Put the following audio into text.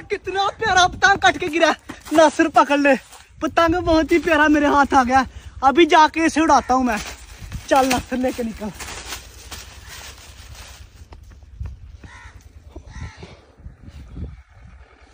कितना प्यारा पतंग कट के गिरा। नासिर पकड़ ले, पतंग बहुत ही प्यारा मेरे हाथ आ गया। अभी जाके इसे उड़ाता हूँ मैं। चल नासिर लेके निकल।